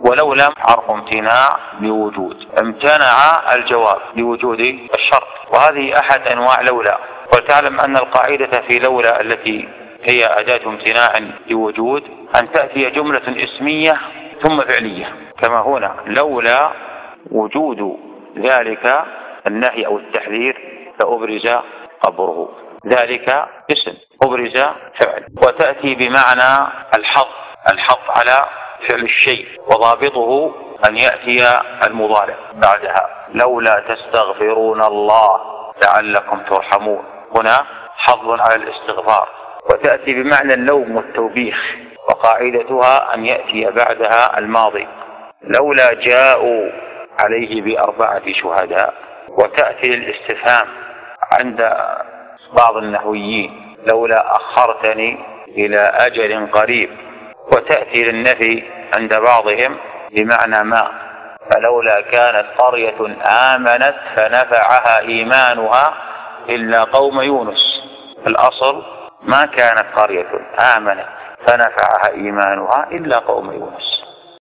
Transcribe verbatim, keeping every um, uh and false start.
ولولا حرف امتناع لوجود، امتنع الجواب لوجود الشرط، وهذه أحد أنواع لولا. وتعلم أن القاعدة في لولا التي هي أداة امتناع لوجود أن تأتي جملة اسمية ثم فعلية، كما هنا لولا وجود ذلك النهي أو التحذير لأبرز قبره، ذلك اسم أبرز فعل. وتأتي بمعنى الحظ، الحظ على فعل الشيء، وضابطه أن يأتي المضارع بعدها، لولا تستغفرون الله لعلكم ترحمون، هنا حظ على الاستغفار. وتأتي بمعنى اللوم والتوبيخ، وقاعدتها أن يأتي بعدها الماضي، لولا جاءوا عليه بأربعة شهداء. وتأتي للاستفهام عند بعض النحويين، لولا أخرتني إلى أجل قريب. وتأتي للنفي عند بعضهم بمعنى ما، فلولا كانت قرية آمنت فنفعها إيمانها إلا قوم يونس. الأصل ما كانت قرية آمنت فنفعها إيمانها إلا قوم يونس.